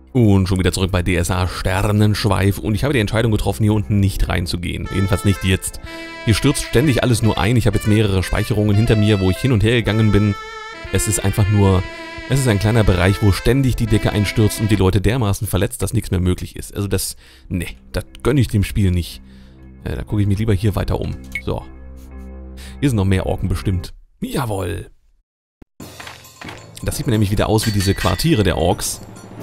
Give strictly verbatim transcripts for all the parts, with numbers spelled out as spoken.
Und schon wieder zurück bei D S A Sternenschweif und ich habe die Entscheidung getroffen, hier unten nicht reinzugehen. Jedenfalls nicht jetzt. Hier stürzt ständig alles nur ein. Ich habe jetzt mehrere Speicherungen hinter mir, wo ich hin und her gegangen bin. Es ist einfach nur, es ist ein kleiner Bereich, wo ständig die Decke einstürzt und die Leute dermaßen verletzt, dass nichts mehr möglich ist. Also das, ne, das gönne ich dem Spiel nicht. Äh, da gucke ich mich lieber hier weiter um. So. Hier sind noch mehr Orken bestimmt. Jawohl. Das sieht mir nämlich wieder aus wie diese Quartiere der Orks.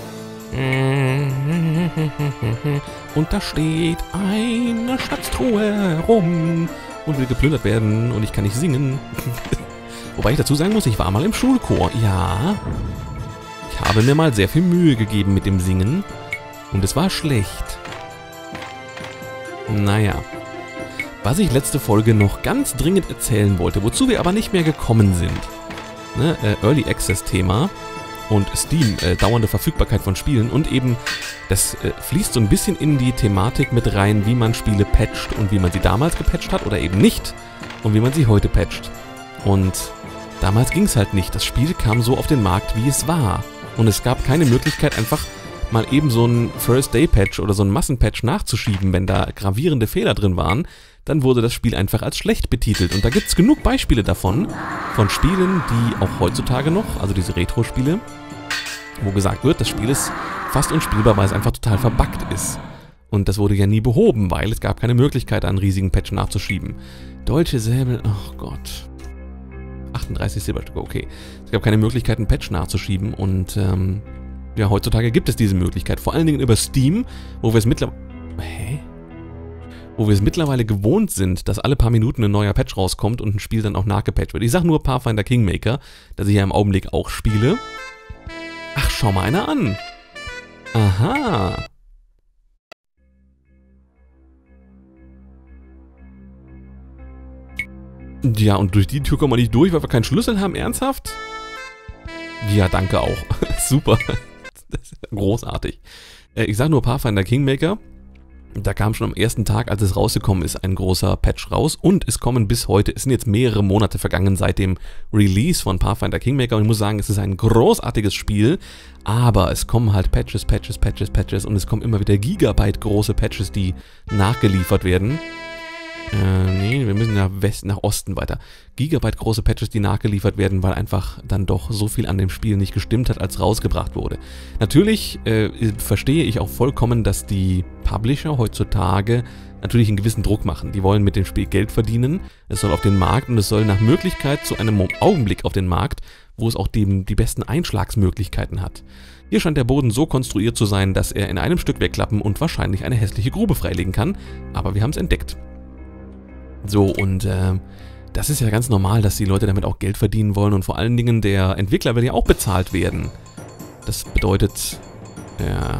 Und da steht eine Schatztruhe herum und will geplündert werden und ich kann nicht singen. Wobei ich dazu sagen muss, ich war mal im Schulchor. Ja, ich habe mir mal sehr viel Mühe gegeben mit dem Singen und es war schlecht. Naja, was ich letzte Folge noch ganz dringend erzählen wollte, wozu wir aber nicht mehr gekommen sind. Ne, äh, Early Access Thema. Und Steam, äh, dauernde Verfügbarkeit von Spielen und eben, das äh, fließt so ein bisschen in die Thematik mit rein, wie man Spiele patcht und wie man sie damals gepatcht hat oder eben nicht und wie man sie heute patcht. Und damals ging es halt nicht. Das Spiel kam so auf den Markt, wie es war. Und es gab keine Möglichkeit, einfach mal eben so einen First-Day-Patch oder so einen Massenpatch nachzuschieben, wenn da gravierende Fehler drin waren. Dann wurde das Spiel einfach als schlecht betitelt. Und da gibt es genug Beispiele davon, von Spielen, die auch heutzutage noch, also diese Retro-Spiele, wo gesagt wird, das Spiel ist fast unspielbar, weil es einfach total verbuggt ist. Und das wurde ja nie behoben, weil es gab keine Möglichkeit, einen riesigen Patch nachzuschieben. Deutsche Säbel, oh Gott. achtunddreißig Silberstücke, okay. Es gab keine Möglichkeit, einen Patch nachzuschieben und ähm, ja, heutzutage gibt es diese Möglichkeit. Vor allen Dingen über Steam, wo wir es mittlerweile... Hä? Wo wir es mittlerweile gewohnt sind, dass alle paar Minuten ein neuer Patch rauskommt und ein Spiel dann auch nachgepatcht wird. Ich sag nur Pathfinder Kingmaker, das ich ja im Augenblick auch spiele. Ach, schau mal einer an. Aha. Ja, und durch die Tür kommen wir nicht durch, weil wir keinen Schlüssel haben, ernsthaft? Ja, danke auch. Super. Das ist großartig. Ich sag nur Pathfinder Kingmaker. Da kam schon am ersten Tag, als es rausgekommen ist, ein großer Patch raus und es kommen bis heute, es sind jetzt mehrere Monate vergangen seit dem Release von Pathfinder Kingmaker und ich muss sagen, es ist ein großartiges Spiel, aber es kommen halt Patches, Patches, Patches, Patches und es kommen immer wieder Gigabyte große Patches, die nachgeliefert werden. Äh, nee, wir müssen nach Westen, nach Osten weiter. Gigabyte große Patches, die nachgeliefert werden, weil einfach dann doch so viel an dem Spiel nicht gestimmt hat, als rausgebracht wurde. Natürlich äh, verstehe ich auch vollkommen, dass die Publisher heutzutage natürlich einen gewissen Druck machen. Die wollen mit dem Spiel Geld verdienen, es soll auf den Markt und es soll nach Möglichkeit zu einem Augenblick auf den Markt, wo es auch die, die besten Einschlagsmöglichkeiten hat. Hier scheint der Boden so konstruiert zu sein, dass er in einem Stück wegklappen und wahrscheinlich eine hässliche Grube freilegen kann, aber wir haben es entdeckt. So, und äh, das ist ja ganz normal, dass die Leute damit auch Geld verdienen wollen und vor allen Dingen der Entwickler will ja auch bezahlt werden. Das bedeutet, ja...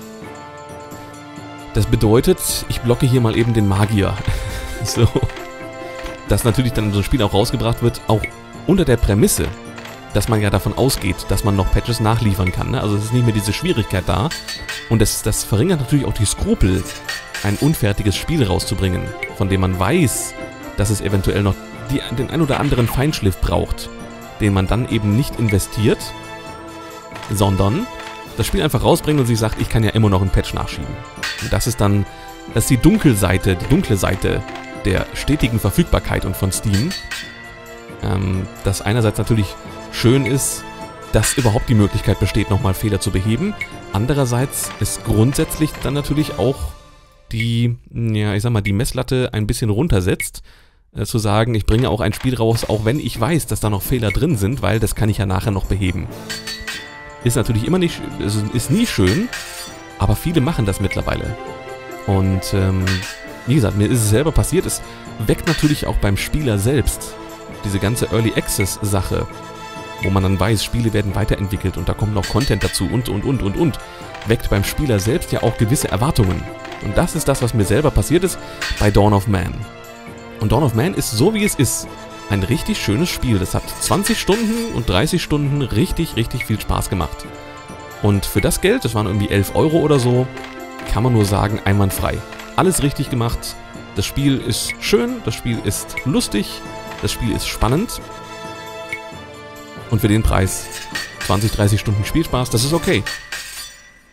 Das bedeutet, ich blocke hier mal eben den Magier. So. Dass natürlich dann so ein Spiel auch rausgebracht wird, auch unter der Prämisse, dass man ja davon ausgeht, dass man noch Patches nachliefern kann. Ne? Also es ist nicht mehr diese Schwierigkeit da. Und das, das verringert natürlich auch die Skrupel, ein unfertiges Spiel rauszubringen, von dem man weiß, dass es eventuell noch die, den ein oder anderen Feinschliff braucht, den man dann eben nicht investiert, sondern das Spiel einfach rausbringt und sich sagt, ich kann ja immer noch einen Patch nachschieben. Und das ist dann, das ist die Dunkelseite, die dunkle Seite der stetigen Verfügbarkeit und von Steam, ähm, das einerseits natürlich schön ist, dass überhaupt die Möglichkeit besteht, nochmal Fehler zu beheben, andererseits ist grundsätzlich dann natürlich auch die, ja, ich sag mal, die Messlatte ein bisschen runtersetzt, äh, zu sagen, ich bringe auch ein Spiel raus, auch wenn ich weiß, dass da noch Fehler drin sind, weil das kann ich ja nachher noch beheben. Ist natürlich immer nicht, ist, ist nie schön, aber viele machen das mittlerweile. Und, ähm, wie gesagt, mir ist es selber passiert, es weckt natürlich auch beim Spieler selbst diese ganze Early Access Sache, wo man dann weiß, Spiele werden weiterentwickelt und da kommt noch Content dazu und, und, und, und, und, weckt beim Spieler selbst ja auch gewisse Erwartungen. Und das ist das, was mir selber passiert ist bei Dawn of Man. Und Dawn of Man ist so, wie es ist, ein richtig schönes Spiel. Das hat zwanzig Stunden und dreißig Stunden richtig, richtig viel Spaß gemacht. Und für das Geld, das waren irgendwie elf Euro oder so, kann man nur sagen, einwandfrei. Alles richtig gemacht. Das Spiel ist schön, das Spiel ist lustig, das Spiel ist spannend. Und für den Preis zwanzig, dreißig Stunden Spielspaß, das ist okay.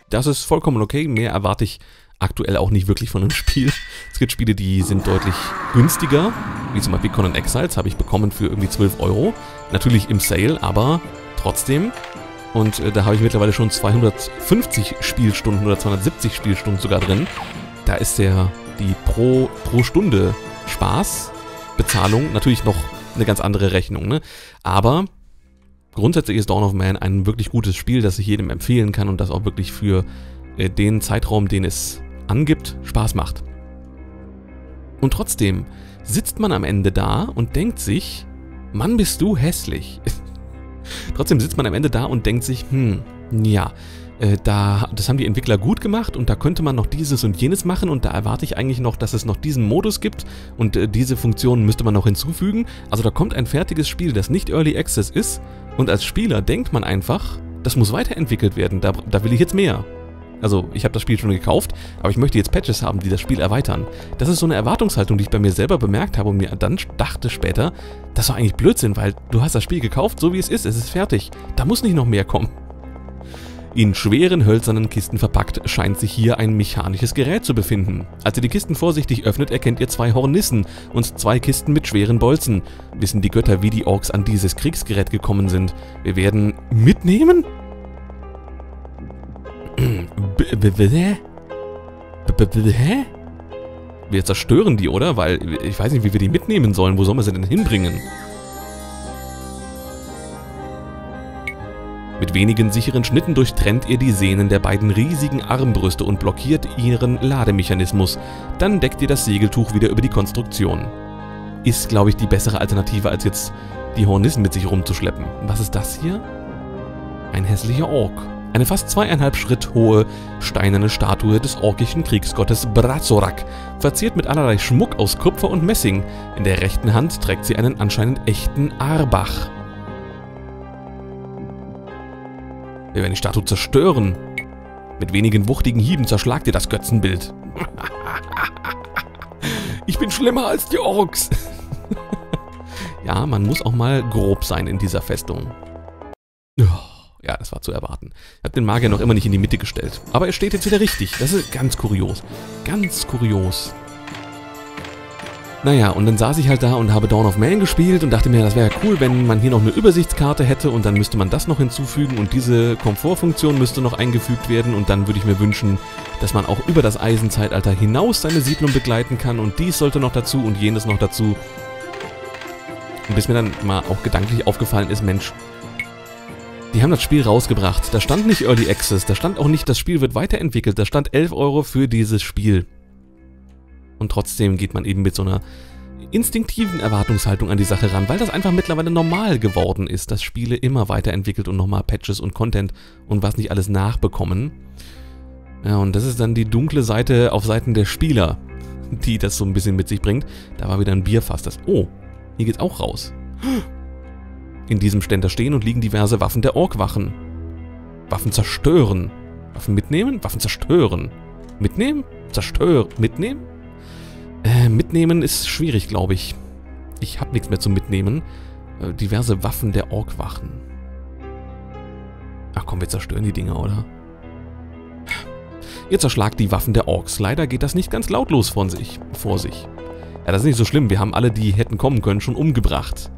Das ist vollkommen okay, mehr erwarte ich aktuell auch nicht wirklich von einem Spiel. Es gibt Spiele, die sind deutlich günstiger, wie zum Beispiel Conan Exiles, habe ich bekommen für irgendwie zwölf Euro. Natürlich im Sale, aber trotzdem. Und äh, da habe ich mittlerweile schon zweihundertfünfzig Spielstunden oder zweihundertsiebzig Spielstunden sogar drin. Da ist der, die pro, pro Stunde Spaß, Bezahlung natürlich noch eine ganz andere Rechnung, ne? Aber grundsätzlich ist Dawn of Man ein wirklich gutes Spiel, das ich jedem empfehlen kann und das auch wirklich für äh, den Zeitraum, den es angibt, Spaß macht. Und trotzdem sitzt man am Ende da und denkt sich, Mann, bist du hässlich. Trotzdem sitzt man am Ende da und denkt sich, hm, ja, äh, da, das haben die Entwickler gut gemacht und da könnte man noch dieses und jenes machen und da erwarte ich eigentlich noch, dass es noch diesen Modus gibt und äh, diese Funktionen müsste man noch hinzufügen. Also da kommt ein fertiges Spiel, das nicht Early Access ist und als Spieler denkt man einfach, das muss weiterentwickelt werden, da, da will ich jetzt mehr. Also, ich habe das Spiel schon gekauft, aber ich möchte jetzt Patches haben, die das Spiel erweitern. Das ist so eine Erwartungshaltung, die ich bei mir selber bemerkt habe und mir dann dachte später, das war eigentlich Blödsinn, weil du hast das Spiel gekauft, so wie es ist, es ist fertig. Da muss nicht noch mehr kommen. In schweren hölzernen Kisten verpackt scheint sich hier ein mechanisches Gerät zu befinden. Als ihr die Kisten vorsichtig öffnet, erkennt ihr zwei Hornissen und zwei Kisten mit schweren Bolzen. Wissen die Götter, wie die Orks an dieses Kriegsgerät gekommen sind? Wir werden mitnehmen? Hä? Wir zerstören die, oder? Weil ich weiß nicht, wie wir die mitnehmen sollen. Wo sollen wir sie denn hinbringen? Mit wenigen sicheren Schnitten durchtrennt ihr die Sehnen der beiden riesigen Armbrüste und blockiert ihren Lademechanismus. Dann deckt ihr das Segeltuch wieder über die Konstruktion. Ist, glaube ich, die bessere Alternative, als jetzt die Hornissen mit sich rumzuschleppen. Was ist das hier? Ein hässlicher Ork. Eine fast zweieinhalb Schritt hohe, steinerne Statue des orkischen Kriegsgottes Brazorak, verziert mit allerlei Schmuck aus Kupfer und Messing. In der rechten Hand trägt sie einen anscheinend echten Arbach. Wir werden die Statue zerstören. Mit wenigen wuchtigen Hieben zerschlagt ihr das Götzenbild. Ich bin schlimmer als die Orks. Ja, man muss auch mal grob sein in dieser Festung. Ja, das war zu erwarten. Ich habe den Magier noch immer nicht in die Mitte gestellt. Aber er steht jetzt wieder richtig. Das ist ganz kurios. Ganz kurios. Naja, und dann saß ich halt da und habe Dawn of Man gespielt und dachte mir, das wäre ja cool, wenn man hier noch eine Übersichtskarte hätte und dann müsste man das noch hinzufügen und diese Komfortfunktion müsste noch eingefügt werden und dann würde ich mir wünschen, dass man auch über das Eisenzeitalter hinaus seine Siedlung begleiten kann und dies sollte noch dazu und jenes noch dazu. Und bis mir dann mal auch gedanklich aufgefallen ist, Mensch, die haben das Spiel rausgebracht. Da stand nicht Early Access, da stand auch nicht, das Spiel wird weiterentwickelt. Da stand elf Euro für dieses Spiel. Und trotzdem geht man eben mit so einer instinktiven Erwartungshaltung an die Sache ran, weil das einfach mittlerweile normal geworden ist, dass Spiele immer weiterentwickelt und nochmal Patches und Content und was nicht alles nachbekommen. Ja, und das ist dann die dunkle Seite auf Seiten der Spieler, die das so ein bisschen mit sich bringt. Da war wieder ein Bierfass. Das, oh, hier geht's auch raus. In diesem Ständer stehen und liegen diverse Waffen der Orkwachen. Waffen zerstören. Waffen mitnehmen? Waffen zerstören. Mitnehmen? Zerstören. Mitnehmen? Äh, mitnehmen ist schwierig, glaube ich. Ich habe nichts mehr zum Mitnehmen. Äh, diverse Waffen der Orkwachen. Ach komm, wir zerstören die Dinger, oder? Ihr zerschlagt die Waffen der Orks. Leider geht das nicht ganz lautlos von sich, vor sich. Ja, das ist nicht so schlimm. Wir haben alle, die hätten kommen können, schon umgebracht.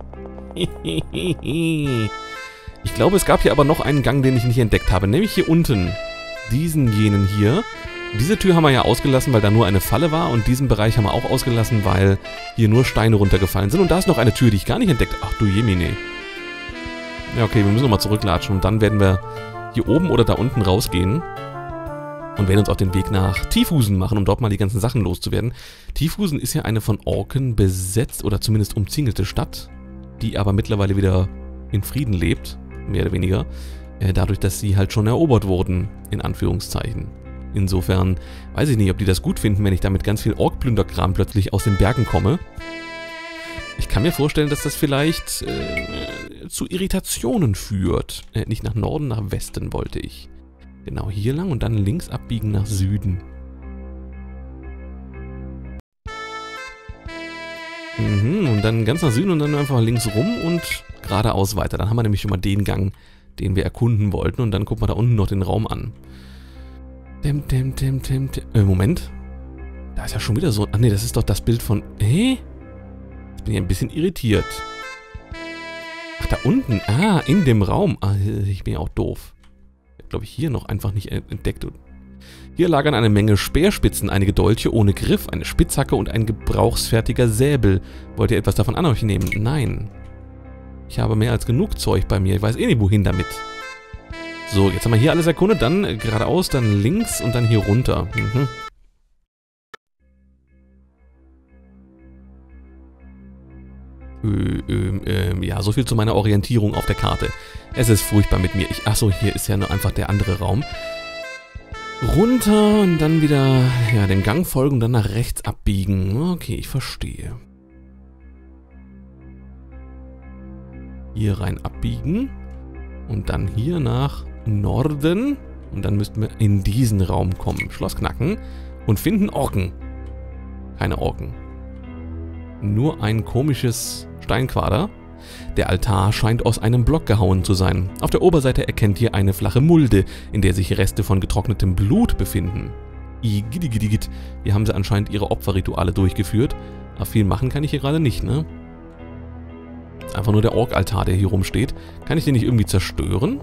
Ich glaube, es gab hier aber noch einen Gang, den ich nicht entdeckt habe. Nämlich hier unten. Diesen, jenen hier. Diese Tür haben wir ja ausgelassen, weil da nur eine Falle war. Und diesen Bereich haben wir auch ausgelassen, weil hier nur Steine runtergefallen sind. Und da ist noch eine Tür, die ich gar nicht entdeckt. Ach du Jemine. Ja, okay, wir müssen nochmal zurücklatschen. Und dann werden wir hier oben oder da unten rausgehen. Und werden uns auf den Weg nach Tiefhusen machen, um dort mal die ganzen Sachen loszuwerden. Tiefhusen ist ja eine von Orken besetzt oder zumindest umzingelte Stadt, die aber mittlerweile wieder in Frieden lebt, mehr oder weniger, äh, dadurch, dass sie halt schon erobert wurden, in Anführungszeichen. Insofern weiß ich nicht, ob die das gut finden, wenn ich da mit ganz viel Orkplünderkram plötzlich aus den Bergen komme. Ich kann mir vorstellen, dass das vielleicht äh, zu Irritationen führt. Äh, nicht nach Norden, nach Westen wollte ich. Genau hier lang und dann links abbiegen nach Süden. Mhm, und dann ganz nach Süden und dann einfach links rum und geradeaus weiter. Dann haben wir nämlich schon mal den Gang, den wir erkunden wollten. Und dann gucken wir da unten noch den Raum an. Dem, dem, dem, dem, dem. Äh, Moment. Da ist ja schon wieder so... Ach nee, das ist doch das Bild von... Hä? Jetzt bin ich ein bisschen irritiert. Ach, da unten. Ah, in dem Raum. Ah, ich bin ja auch doof. Ich habe, glaube ich, hier noch einfach nicht entdeckt. Hier lagern eine Menge Speerspitzen, einige Dolche ohne Griff, eine Spitzhacke und ein gebrauchsfertiger Säbel. Wollt ihr etwas davon an euch nehmen? Nein. Ich habe mehr als genug Zeug bei mir. Ich weiß eh nicht, wohin damit. So, jetzt haben wir hier alles erkundet. Dann geradeaus, dann links und dann hier runter. Mhm. Äh, äh, äh, ja, so viel zu meiner Orientierung auf der Karte. Es ist furchtbar mit mir. Ich, achso, hier ist ja nur einfach der andere Raum. Runter und dann wieder ja, dem Gang folgen und dann nach rechts abbiegen. Okay, ich verstehe. Hier rein abbiegen. Und dann hier nach Norden. Und dann müssten wir in diesen Raum kommen. Schloss knacken. Und finden Orken. Keine Orken. Nur ein komisches Steinquader. Der Altar scheint aus einem Block gehauen zu sein. Auf der Oberseite erkennt ihr eine flache Mulde, in der sich Reste von getrocknetem Blut befinden. Igidigidigit. Hier haben sie anscheinend ihre Opferrituale durchgeführt. Aber viel machen kann ich hier gerade nicht, ne? Ist einfach nur der Ork-Altar, der hier rumsteht. Kann ich den nicht irgendwie zerstören?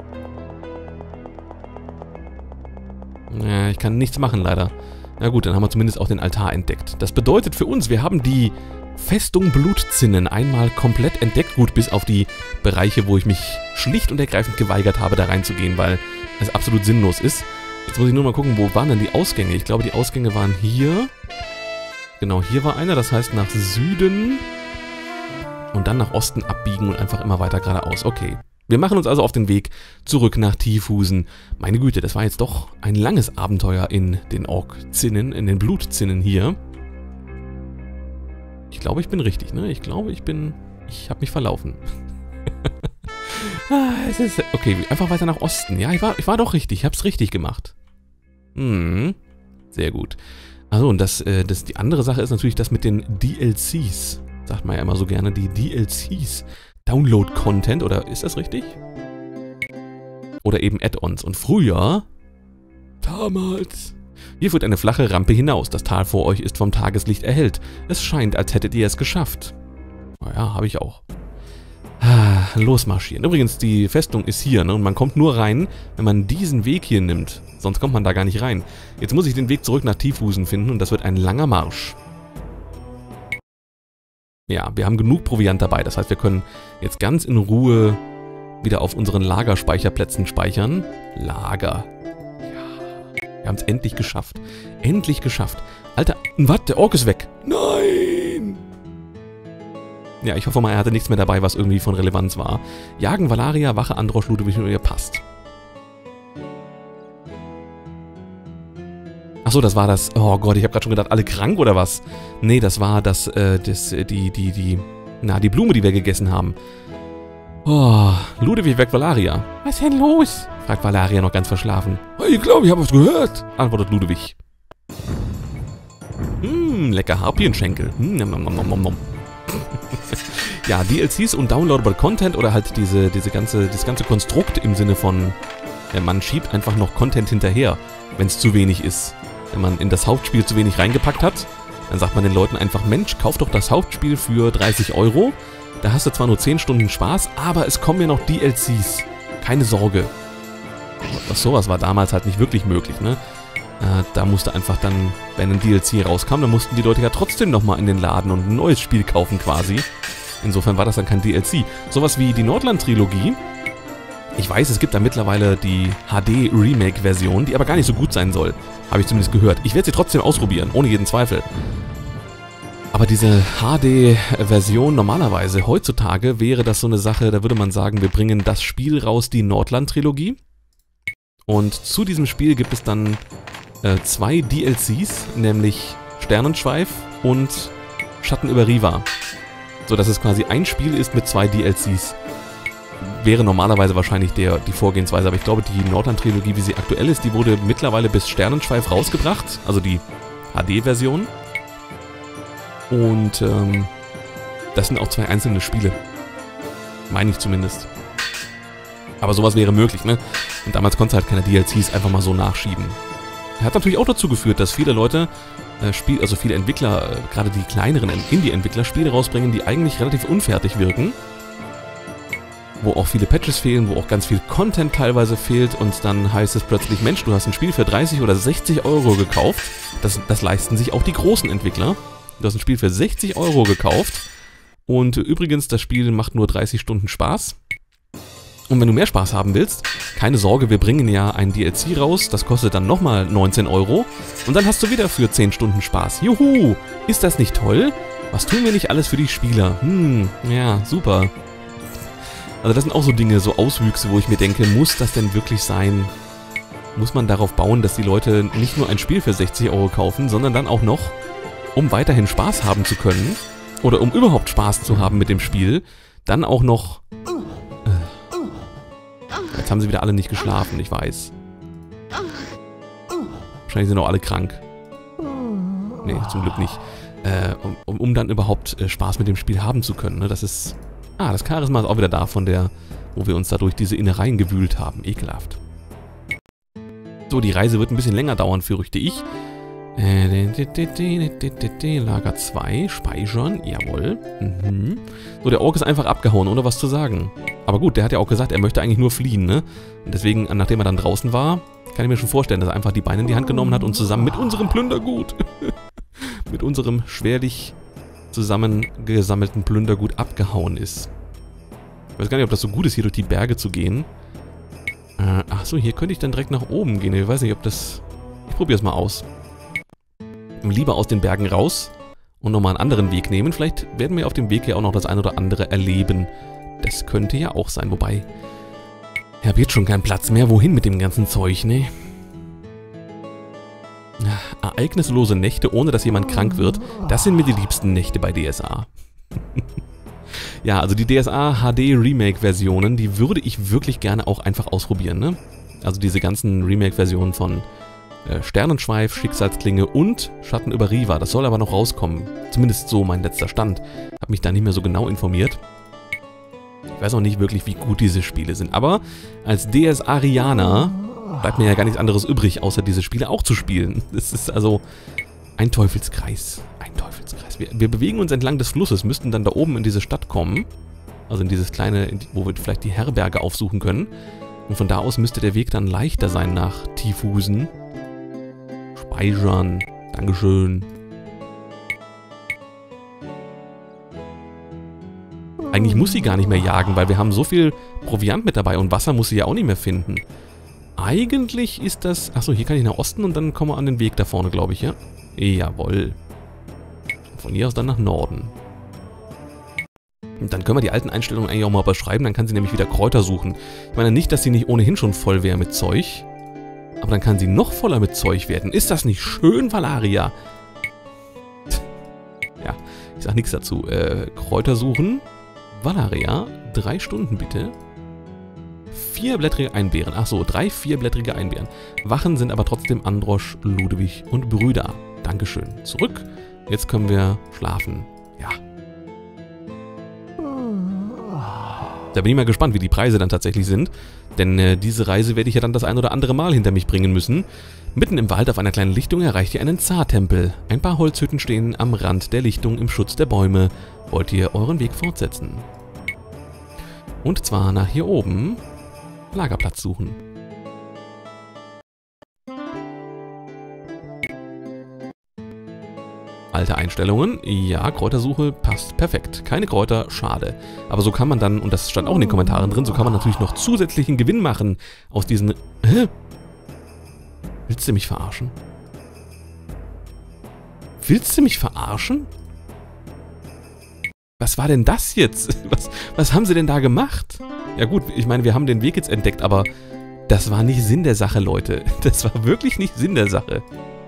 Ja, ich kann nichts machen, leider. Na gut, dann haben wir zumindest auch den Altar entdeckt. Das bedeutet für uns, wir haben die Festung Blutzinnen einmal komplett entdeckt. Gut, bis auf die Bereiche, wo ich mich schlicht und ergreifend geweigert habe, da reinzugehen, weil es absolut sinnlos ist. Jetzt muss ich nur mal gucken, wo waren denn die Ausgänge? Ich glaube, die Ausgänge waren hier. Genau, hier war einer, das heißt nach Süden und dann nach Osten abbiegen und einfach immer weiter geradeaus. Okay. Wir machen uns also auf den Weg zurück nach Tiefhusen. Meine Güte, das war jetzt doch ein langes Abenteuer in den Ork-Zinnen, in den Blutzinnen hier. Ich glaube, ich bin richtig, ne? Ich glaube, ich bin... Ich habe mich verlaufen. ah, es ist... Okay, einfach weiter nach Osten. Ja, ich war, ich war doch richtig. Ich habe es richtig gemacht. Hm, sehr gut. Also, und das, äh, das, die andere Sache ist natürlich das mit den D L Cs. Sagt man ja immer so gerne, die D L Cs. Download-Content, oder ist das richtig? Oder eben Add-ons. Und früher... Damals... Hier führt eine flache Rampe hinaus. Das Tal vor euch ist vom Tageslicht erhellt. Es scheint, als hättet ihr es geschafft. Naja, habe ich auch. Ah, losmarschieren. Übrigens, die Festung ist hier, ne? Und man kommt nur rein, wenn man diesen Weg hier nimmt. Sonst kommt man da gar nicht rein. Jetzt muss ich den Weg zurück nach Tiefhusen finden und das wird ein langer Marsch. Ja, wir haben genug Proviant dabei. Das heißt, wir können jetzt ganz in Ruhe wieder auf unseren Lagerspeicherplätzen speichern. Lager. Wir haben es endlich geschafft. Endlich geschafft. Alter, was? Der Ork ist weg. Nein! Ja, ich hoffe mal, er hatte nichts mehr dabei, was irgendwie von Relevanz war. Jagen, Valaria, Wache, Androsch, Ludwig und ihr passt. Achso, das war das... Oh Gott, ich habe gerade schon gedacht, alle krank oder was? Nee, das war das, äh, das, die, die, die... Na, die Blume, die wir gegessen haben. Oh, Ludwig weg, Valaria. Was ist denn los? Fragt Valaria noch ganz verschlafen. Ich glaube, ich habe was gehört, antwortet Ludwig. Hm, lecker Harpienschenkel. Hm, nom, nom, nom, nom, nom. Ja, D L Cs und Downloadable Content oder halt diese, diese ganze, das ganze Konstrukt im Sinne von, ja, man schiebt einfach noch Content hinterher, wenn es zu wenig ist. Wenn man in das Hauptspiel zu wenig reingepackt hat, dann sagt man den Leuten einfach, Mensch, kauf doch das Hauptspiel für dreißig Euro. Da hast du zwar nur zehn Stunden Spaß, aber es kommen ja noch D L Cs. Keine Sorge. Das sowas war damals halt nicht wirklich möglich, ne? Äh, da musste einfach dann, wenn ein D L C rauskam, dann mussten die Leute ja trotzdem nochmal in den Laden und ein neues Spiel kaufen quasi. Insofern war das dann kein D L C. Sowas wie die Nordland-Trilogie. Ich weiß, es gibt da mittlerweile die H D-Remake-Version, die aber gar nicht so gut sein soll. Habe ich zumindest gehört. Ich werde sie trotzdem ausprobieren, ohne jeden Zweifel. Aber diese H D-Version normalerweise, heutzutage, wäre das so eine Sache, da würde man sagen, wir bringen das Spiel raus, die Nordland-Trilogie. Und zu diesem Spiel gibt es dann äh, zwei D L Cs, nämlich Sternenschweif und Schatten über Riva. So dass es quasi ein Spiel ist mit zwei D L Cs. Wäre normalerweise wahrscheinlich der, die Vorgehensweise, aber ich glaube, die Nordland-Trilogie, wie sie aktuell ist, die wurde mittlerweile bis Sternenschweif rausgebracht, also die H D-Version. Und ähm, das sind auch zwei einzelne Spiele. Meine ich zumindest. Aber sowas wäre möglich, ne? Und damals konntest du halt keine D L Cs einfach mal so nachschieben. hat natürlich auch dazu geführt, dass viele Leute, äh, Spiel, also viele Entwickler, äh, gerade die kleineren Indie-Entwickler, Spiele rausbringen, die eigentlich relativ unfertig wirken. Wo auch viele Patches fehlen, wo auch ganz viel Content teilweise fehlt und dann heißt es plötzlich, Mensch, du hast ein Spiel für dreißig oder sechzig Euro gekauft. Das, das leisten sich auch die großen Entwickler. Du hast ein Spiel für sechzig Euro gekauft und übrigens, das Spiel macht nur dreißig Stunden Spaß. Und wenn du mehr Spaß haben willst, keine Sorge, wir bringen ja ein D L C raus, das kostet dann nochmal neunzehn Euro und dann hast du wieder für zehn Stunden Spaß. Juhu, ist das nicht toll? Was tun wir nicht alles für die Spieler? Hm, ja, super. Also das sind auch so Dinge, so Auswüchse, wo ich mir denke, muss das denn wirklich sein? Muss man darauf bauen, dass die Leute nicht nur ein Spiel für sechzig Euro kaufen, sondern dann auch noch, um weiterhin Spaß haben zu können, oder um überhaupt Spaß zu haben mit dem Spiel, dann auch noch... Äh, jetzt haben sie wieder alle nicht geschlafen, ich weiß. Wahrscheinlich sind auch alle krank. Nee, zum Glück nicht. Äh, um, um dann überhaupt äh, Spaß mit dem Spiel haben zu können, ne? Das ist... Ah, das Charisma ist auch wieder da, von der, wo wir uns da durch diese Innereien gewühlt haben. Ekelhaft. So, die Reise wird ein bisschen länger dauern, fürchte ich. Lager zwei, speichern, jawohl. Mhm. So, der Ork ist einfach abgehauen, ohne was zu sagen. Aber gut, der hat ja auch gesagt, er möchte eigentlich nur fliehen, ne? Und deswegen, nachdem er dann draußen war, kann ich mir schon vorstellen, dass er einfach die Beine in die Hand genommen hat und zusammen mit unserem Plündergut, mit unserem schwerlich zusammengesammelten Plündergut abgehauen ist. Ich weiß gar nicht, ob das so gut ist, hier durch die Berge zu gehen. Äh, achso, hier könnte ich dann direkt nach oben gehen. Ich weiß nicht, ob das... Ich probiere es mal aus. Lieber aus den Bergen raus und nochmal einen anderen Weg nehmen. Vielleicht werden wir auf dem Weg hier auch noch das ein oder andere erleben. Das könnte ja auch sein, wobei... Ich habe jetzt schon keinen Platz mehr. Wohin mit dem ganzen Zeug, ne? Ereignislose Nächte, ohne dass jemand krank wird, das sind mir die liebsten Nächte bei D S A. Ja, also die D S A H D Remake-Versionen, die würde ich wirklich gerne auch einfach ausprobieren, ne? Also diese ganzen Remake-Versionen von äh, Sternenschweif, Schicksalsklinge und Schatten über Riva. Das soll aber noch rauskommen. Zumindest so mein letzter Stand. Hab mich da nicht mehr so genau informiert. Ich weiß auch nicht wirklich, wie gut diese Spiele sind. Aber als D S A-Rianer bleibt mir ja gar nichts anderes übrig, außer diese Spiele auch zu spielen. Das ist also ein Teufelskreis. Ein Teufelskreis. Wir, wir bewegen uns entlang des Flusses, müssten dann da oben in diese Stadt kommen. Also in dieses kleine, wo wir vielleicht die Herberge aufsuchen können. Und von da aus müsste der Weg dann leichter sein nach Tiefhusen. Speichern. Dankeschön. Eigentlich muss sie gar nicht mehr jagen, weil wir haben so viel Proviant mit dabei und Wasser muss sie ja auch nicht mehr finden. Eigentlich ist das... Achso, hier kann ich nach Osten und dann kommen wir an den Weg da vorne, glaube ich, ja? Jawohl. Von hier aus dann nach Norden. Und dann können wir die alten Einstellungen eigentlich auch mal überschreiben, dann kann sie nämlich wieder Kräuter suchen. Ich meine nicht, dass sie nicht ohnehin schon voll wäre mit Zeug, aber dann kann sie noch voller mit Zeug werden. Ist das nicht schön, Valeria? Ja, ich sag nichts dazu. Äh, Kräuter suchen. Valeria, drei Stunden bitte. Vierblättrige Einbeeren. Achso, drei vierblättrige Einbeeren. Wachen sind aber trotzdem Androsch, Ludwig und Brüder. Dankeschön. Zurück. Jetzt können wir schlafen. Ja. Da bin ich mal gespannt, wie die Preise dann tatsächlich sind. Denn äh, diese Reise werde ich ja dann das ein oder andere Mal hinter mich bringen müssen. Mitten im Wald auf einer kleinen Lichtung erreicht ihr einen Zar-Tempel. Ein paar Holzhütten stehen am Rand der Lichtung im Schutz der Bäume. Wollt ihr euren Weg fortsetzen? Und zwar nach hier oben Lagerplatz suchen. Alte Einstellungen. Ja, Kräutersuche passt perfekt. Keine Kräuter, schade. Aber so kann man dann, und das stand auch in den Kommentaren drin, so kann man natürlich noch zusätzlichen Gewinn machen aus diesen... Hä? Willst du mich verarschen? Willst du mich verarschen? Was war denn das jetzt? Was, was haben sie denn da gemacht? Ja gut, ich meine, wir haben den Weg jetzt entdeckt, aber das war nicht Sinn der Sache, Leute. Das war wirklich nicht Sinn der Sache.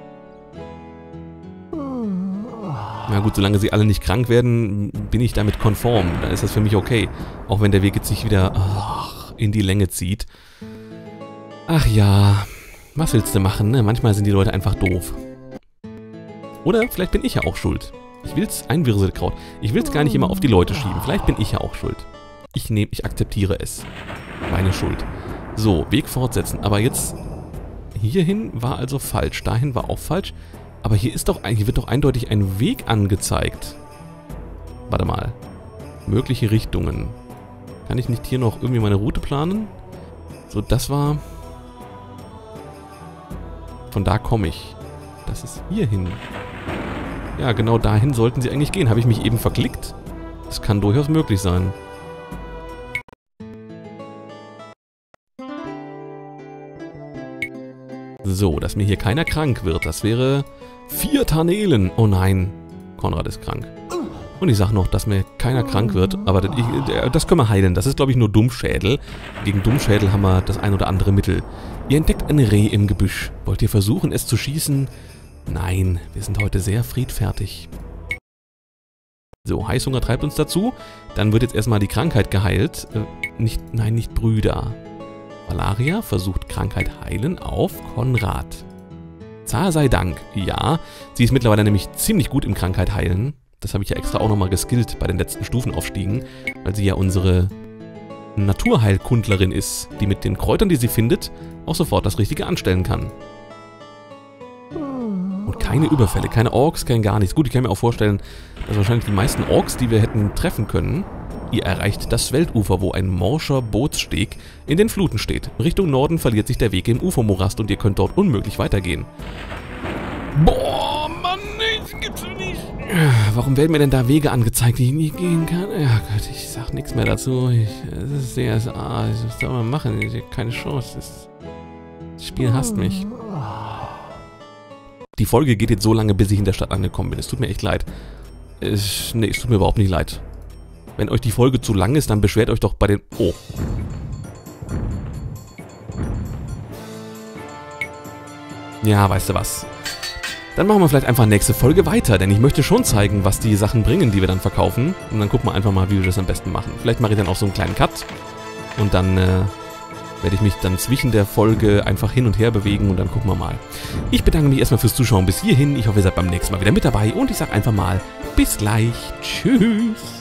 Na gut, solange sie alle nicht krank werden, bin ich damit konform. Dann ist das für mich okay. Auch wenn der Weg jetzt sich wieder ach, in die Länge zieht. Ach ja, was willst du machen, ne? Manchmal sind die Leute einfach doof. Oder vielleicht bin ich ja auch schuld. Ich will's, ein Wirselkraut. Ich will's gar nicht immer auf die Leute schieben. Vielleicht bin ich ja auch schuld. Ich nehme, ich akzeptiere es. Meine Schuld. So, Weg fortsetzen. Aber jetzt... hierhin war also falsch. Dahin war auch falsch. Aber hier ist doch, hier wird doch eindeutig ein Weg angezeigt. Warte mal. Mögliche Richtungen. Kann ich nicht hier noch irgendwie meine Route planen? So, das war... Von da komme ich. Das ist hierhin. Ja, genau dahin sollten sie eigentlich gehen. Habe ich mich eben verklickt? Das kann durchaus möglich sein. So, dass mir hier keiner krank wird. Das wäre vier Tarnelen. Oh nein, Konrad ist krank. Und ich sage noch, dass mir keiner krank wird. Aber das, ich, das können wir heilen. Das ist, glaube ich, nur Dummschädel. Gegen Dummschädel haben wir das ein oder andere Mittel. Ihr entdeckt ein Reh im Gebüsch. Wollt ihr versuchen, es zu schießen? Nein, wir sind heute sehr friedfertig. So, Heißhunger treibt uns dazu. Dann wird jetzt erstmal die Krankheit geheilt. Äh, nicht, nein, nicht Brüder. Valaria versucht Krankheit heilen auf Konrad. Zahl sei Dank. Ja, sie ist mittlerweile nämlich ziemlich gut im Krankheit heilen. Das habe ich ja extra auch nochmal geskillt bei den letzten Stufenaufstiegen, weil sie ja unsere Naturheilkundlerin ist, die mit den Kräutern, die sie findet, auch sofort das Richtige anstellen kann. Und keine Überfälle, keine Orks, kein gar nichts. Gut, ich kann mir auch vorstellen, dass wahrscheinlich die meisten Orks, die wir hätten treffen können, ihr erreicht das Weltufer, wo ein morscher Bootssteg in den Fluten steht. Richtung Norden verliert sich der Weg im Ufermorast und ihr könnt dort unmöglich weitergehen. Boah, Mann, das gibt's doch nicht. Warum werden mir denn da Wege angezeigt, die ich nicht gehen kann? Ja Gott, ich sag nichts mehr dazu. Ich, das ist D S A, was soll man machen? Ich hab keine Chance. Das, das Spiel hasst mich. Die Folge geht jetzt so lange, bis ich in der Stadt angekommen bin. Es tut mir echt leid. Es, nee, es tut mir überhaupt nicht leid. Wenn euch die Folge zu lang ist, dann beschwert euch doch bei den... Oh. Ja, weißt du was? Dann machen wir vielleicht einfach nächste Folge weiter, denn ich möchte schon zeigen, was die Sachen bringen, die wir dann verkaufen. Und dann gucken wir einfach mal, wie wir das am besten machen. Vielleicht mache ich dann auch so einen kleinen Cut. Und dann äh, werde ich mich dann zwischen der Folge einfach hin und her bewegen und dann gucken wir mal. Ich bedanke mich erstmal fürs Zuschauen bis hierhin. Ich hoffe, ihr seid beim nächsten Mal wieder mit dabei. Und ich sage einfach mal, bis gleich. Tschüss.